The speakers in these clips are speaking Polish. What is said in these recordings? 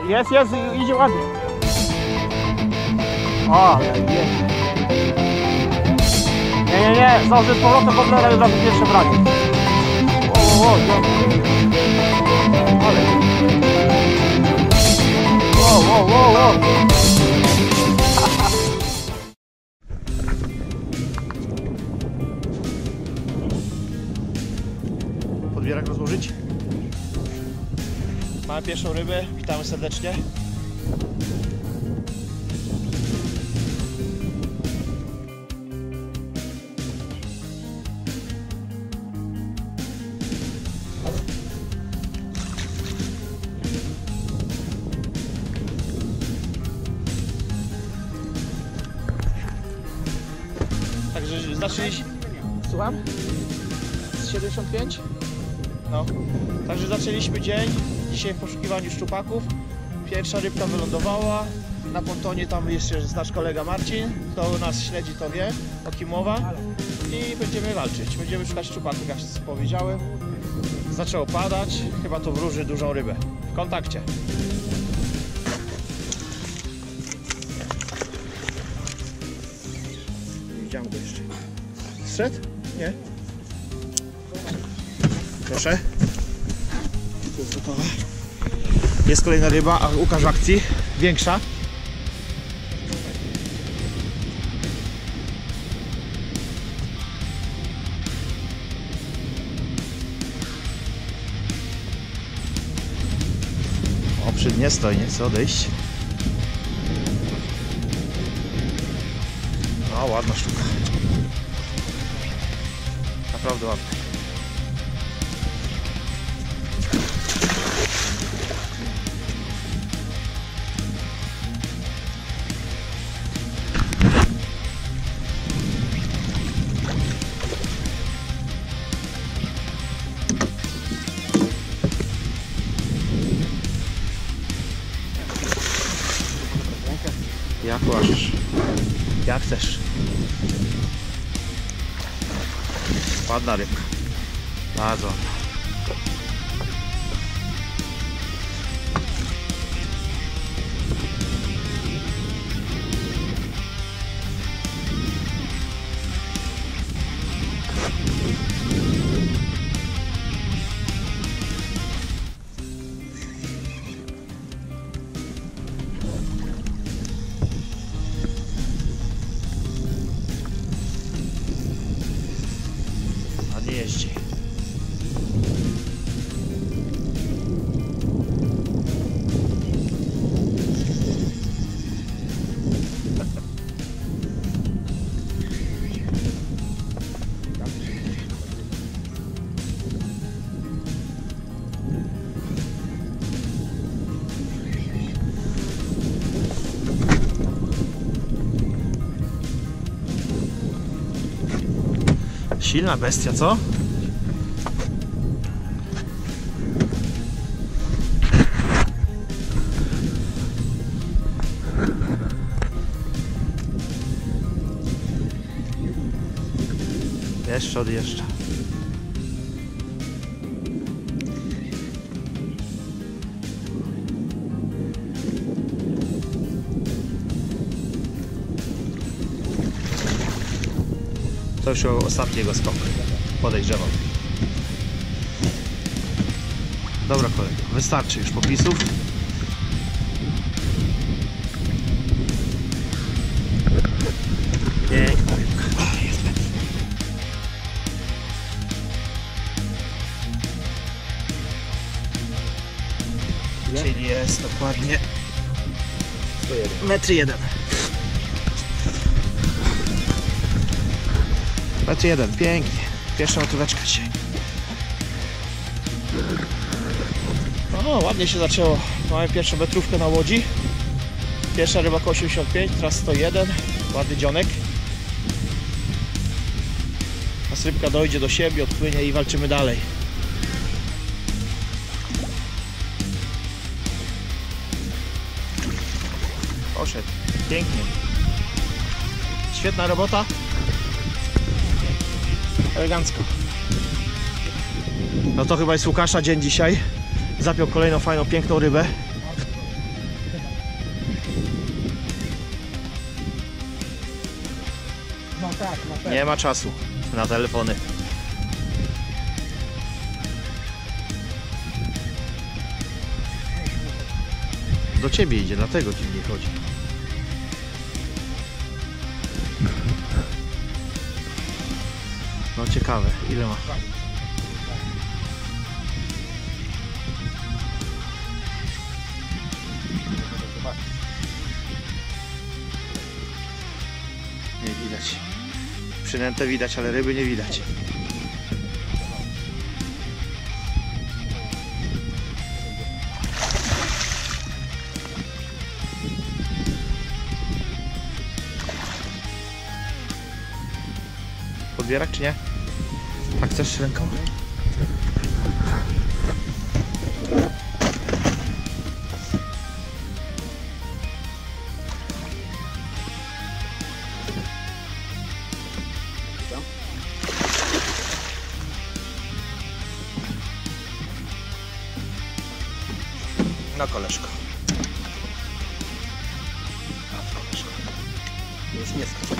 Jest, idzie ładnie. O, jest. Nie, zdąży z powrotem Boblera i od razu pierwsze branie. Ale. Wow. Podbierak rozłożyć. Mamy pierwszą rybę, witamy serdecznie. Także zaczęliśmy... Słucham? Z 75? No. Także zaczęliśmy dzień. Dzisiaj w poszukiwaniu szczupaków. Pierwsza rybka wylądowała. Na pontonie tam jeszcze jest nasz kolega Marcin. Kto nas śledzi, to wie, o kim mowa. I będziemy walczyć. Będziemy szukać szczupaków, jak powiedziałem. Zaczęło padać. Chyba to wróży dużą rybę. W kontakcie. Widziałem go jeszcze. Zszedł? Nie. Proszę. Jest kolejna ryba, a Łukasz w akcji. Większa. O, przy dnie stoi, nie chce odejść. O, ładna sztuka. Naprawdę ładna. Jak uważasz? Jak chcesz? Ładna rybka. Bardzo ładna. Nie jeździ. Silna bestia, co? Jeszcze odjeżdża. To już ostatni jego skok. Podejrzewam. Dobra kolego, wystarczy już popisów. Piękna rybka. Czyli jest dokładnie 1,1 m. 1,1 m, pięknie. Pierwsza motyweczka dzisiaj. O, ładnie się zaczęło. Mamy pierwszą metrówkę na łodzi. Pierwsza ryba 85, teraz 101. Ładny dzionek. A rybka dojdzie do siebie, odpłynie i walczymy dalej. Poszedł. Pięknie. Świetna robota. Elegancko. No to chyba jest Łukasza dzień dzisiaj. Zapiął kolejną fajną, piękną rybę. No tak, na pewno. Nie ma czasu na telefony. Do ciebie idzie, dlatego ci nie chodzi. No ciekawe, ile ma? Nie widać. Przynętę widać, ale ryby nie widać. Podbierak czy nie? Tak chcesz ręką? No koleżko. Już nie skacz.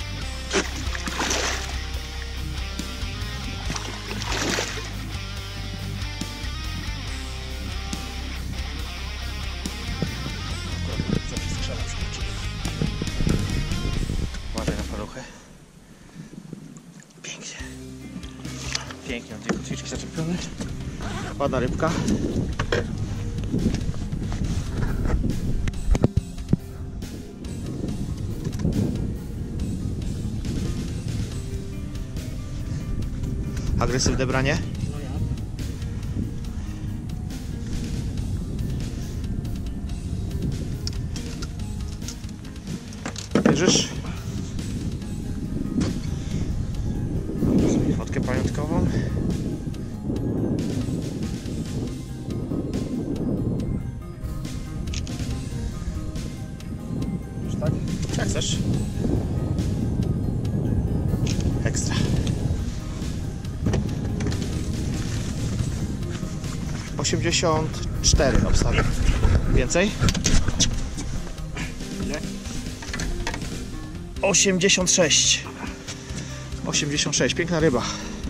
Uważaj na paluchę. Pięknie. Pięknie, mam dwie kotwiczki zaczepione. Ładna rybka. Agresywne branie? No ja. Bierzesz? Sobie fotkę pamiątkową. Już tak? Jak chcesz. Ekstra. $84 obstawiam. Więcej? Ile? 86. 86. Piękna ryba.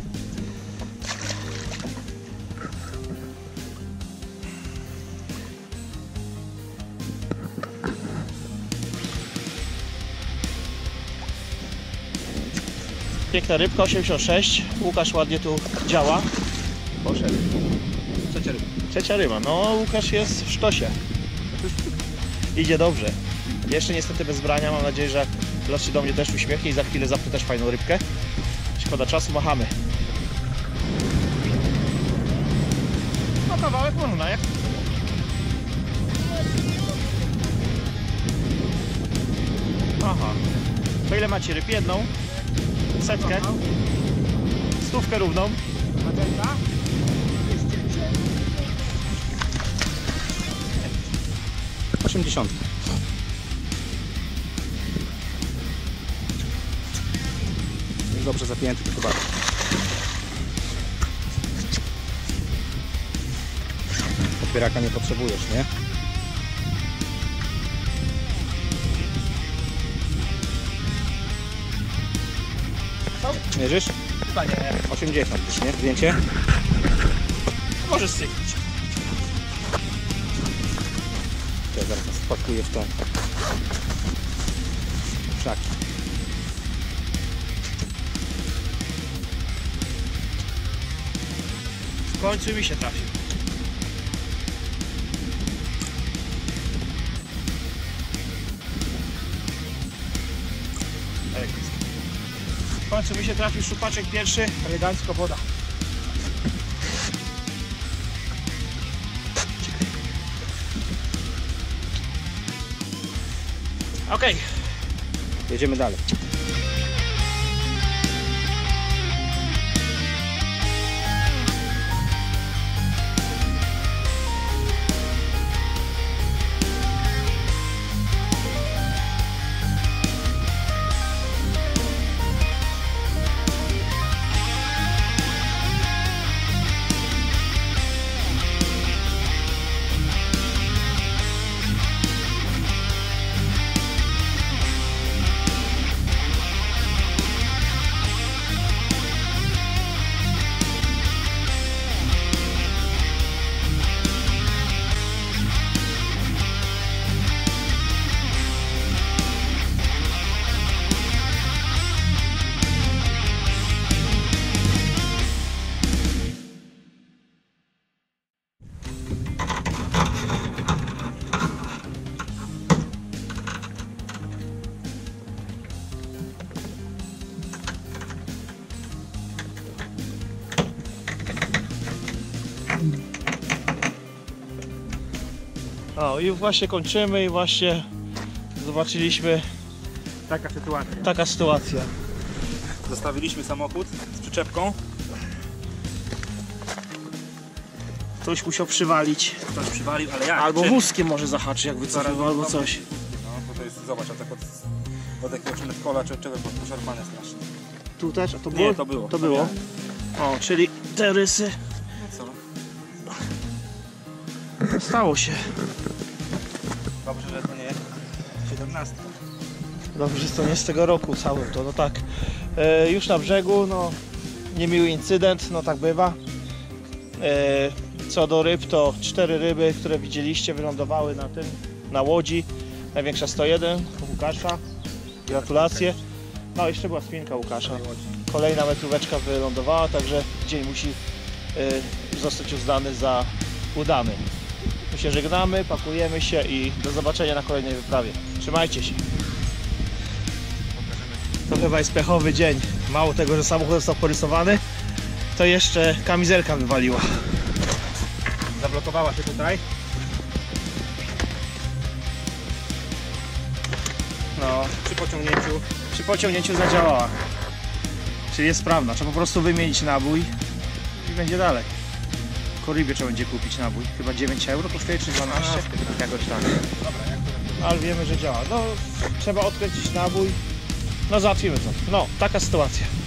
Piękna rybka, 86. Łukasz ładnie tu działa. Poszedł. Trzecia ryba. Trzecia ryba. No, Łukasz jest w sztosie. Idzie dobrze. Jeszcze niestety bez brania. Mam nadzieję, że los się do mnie też uśmiechnie i za chwilę zapnę też fajną rybkę. Szkoda czasu, machamy. No kawałek można, jak? Aha. To ile macie ryb? Jedną? Setkę? Stówkę równą? Materka? 80. Jest dobrze zapięty, to bardzo. Podbieraka nie potrzebujesz, nie? Mierzysz? Chyba nie. 80 już, nie? Zdjęcie? Możesz sypać. Ja zaraz spakuję w tą krzaki. W końcu mi się trafił. W końcu mi się trafił szupaczek pierwszy. Elegancko woda. Okej. Jedziemy dalej. O i właśnie kończymy i właśnie zobaczyliśmy taka sytuacja. Zostawiliśmy samochód z przyczepką. Ktoś musiał przywalić. Ktoś przywalił, ale jak? Albo wózkiem może zahaczy, jakby coś albo coś. No, bo to jest, zobacz, a tak od jakiegoś kola czy od czegoś poszarpane strasznie. Tu też? A to Nie, było? to było. To było. O, czyli te rysy. No co? Stało się. Dobrze, że to nie 17. Dobrze, że to nie z tego roku całym to, no tak. Już na brzegu, no niemiły incydent, no tak bywa. Co do ryb, to 4 ryby, które widzieliście, wylądowały na łodzi. Największa 101 Łukasza. Gratulacje. No jeszcze była spinka Łukasza. Kolejna metróweczka wylądowała, także dzień musi zostać uznany za udany. My się żegnamy, pakujemy się i do zobaczenia na kolejnej wyprawie. Trzymajcie się. To chyba jest pechowy dzień. Mało tego, że samochód został porysowany, to jeszcze kamizelka wywaliła. Zablokowała się tutaj. No, Przy pociągnięciu. przy pociągnięciu zadziałała. Czyli jest sprawna. Trzeba po prostu wymienić nabój i będzie dalej. Korybie trzeba będzie kupić nabój. Chyba 9 euro kosztuje, czy 12? Jakoś tak. Ale wiemy, że działa. No, trzeba odkręcić nabój. No, załatwimy to. No, taka sytuacja.